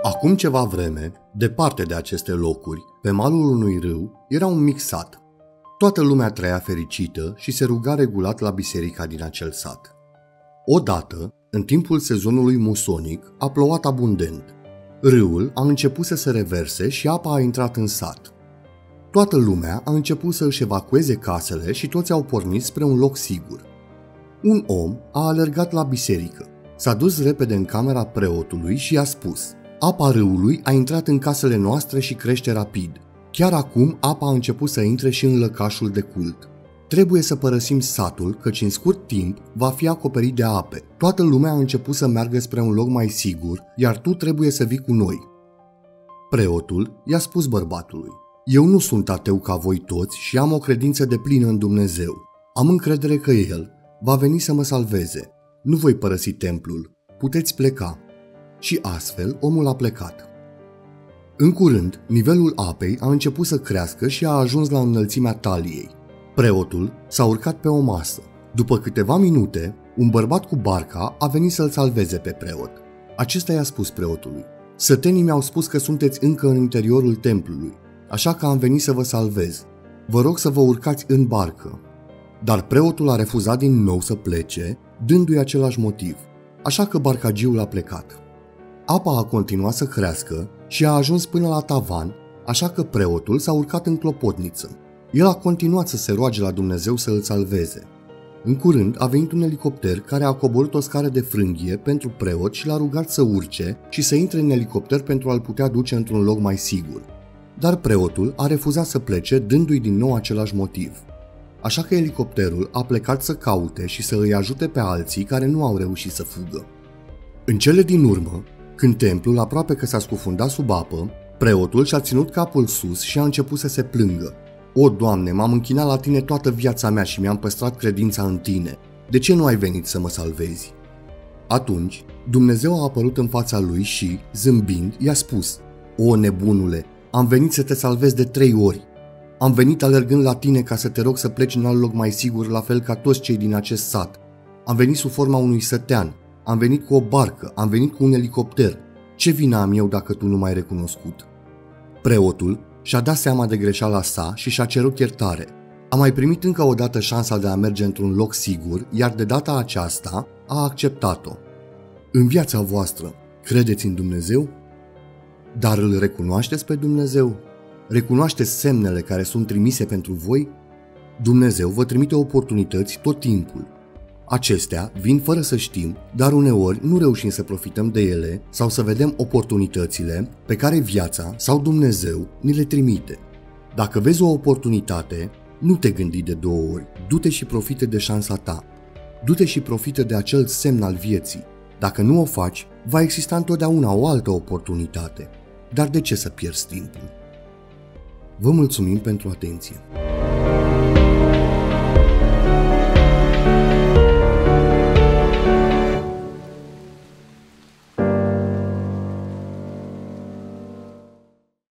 Acum ceva vreme, departe de aceste locuri, pe malul unui râu, era un mic sat. Toată lumea trăia fericită și se ruga regulat la biserica din acel sat. Odată, în timpul sezonului musonic, a plouat abundent. Râul a început să se reverse și apa a intrat în sat. Toată lumea a început să își evacueze casele și toți au pornit spre un loc sigur. Un om a alergat la biserică, s-a dus repede în camera preotului și i-a spus: apa râului a intrat în casele noastre și crește rapid. Chiar acum apa a început să intre și în lăcașul de cult. Trebuie să părăsim satul, căci în scurt timp va fi acoperit de ape. Toată lumea a început să meargă spre un loc mai sigur, iar tu trebuie să vii cu noi. Preotul i-a spus bărbatului: eu nu sunt ateu ca voi toți și am o credință deplină în Dumnezeu. Am încredere că El va veni să mă salveze. Nu voi părăsi templul. Puteți pleca. Și astfel omul a plecat. În curând, nivelul apei a început să crească și a ajuns la înălțimea taliei. Preotul s-a urcat pe o masă. După câteva minute, un bărbat cu barca a venit să-l salveze pe preot. Acesta i-a spus preotului: sătenii mi-au spus că sunteți încă în interiorul templului, așa că am venit să vă salvez. Vă rog să vă urcați în barcă. Dar preotul a refuzat din nou să plece, dându-i același motiv. Așa că barcagiul a plecat. Apa a continuat să crească și a ajuns până la tavan, așa că preotul s-a urcat în clopotniță. El a continuat să se roage la Dumnezeu să îl salveze. În curând a venit un elicopter care a coborât o scară de frânghie pentru preot și l-a rugat să urce și să intre în elicopter pentru a-l putea duce într-un loc mai sigur. Dar preotul a refuzat să plece, dându-i din nou același motiv. Așa că elicopterul a plecat să caute și să îi ajute pe alții care nu au reușit să fugă. În cele din urmă, când templul aproape că s-a scufundat sub apă, preotul și-a ținut capul sus și a început să se plângă. O, Doamne, m-am închinat la Tine toată viața mea și mi-am păstrat credința în Tine. De ce nu ai venit să mă salvezi? Atunci, Dumnezeu a apărut în fața lui și, zâmbind, i-a spus: o, nebunule, am venit să te salvez de 3 ori. Am venit alergând la tine ca să te rog să pleci în alt loc mai sigur, la fel ca toți cei din acest sat. Am venit sub forma unui sătean, am venit cu o barcă, am venit cu un elicopter. Ce vină am eu dacă tu nu m-ai recunoscut? Preotul și-a dat seama de greșeala sa și și-a cerut iertare. A mai primit încă o dată șansa de a merge într-un loc sigur, iar de data aceasta a acceptat-o. În viața voastră, credeți în Dumnezeu? Dar îl recunoașteți pe Dumnezeu? Recunoașteți semnele care sunt trimise pentru voi? Dumnezeu vă trimite oportunități tot timpul. Acestea vin fără să știm, dar uneori nu reușim să profităm de ele sau să vedem oportunitățile pe care viața sau Dumnezeu ni le trimite. Dacă vezi o oportunitate, nu te gândi de 2 ori, du-te și profită de șansa ta. Du-te și profită de acel semn al vieții. Dacă nu o faci, va exista întotdeauna o altă oportunitate. Dar de ce să pierzi timpul? Vă mulțumim pentru atenție!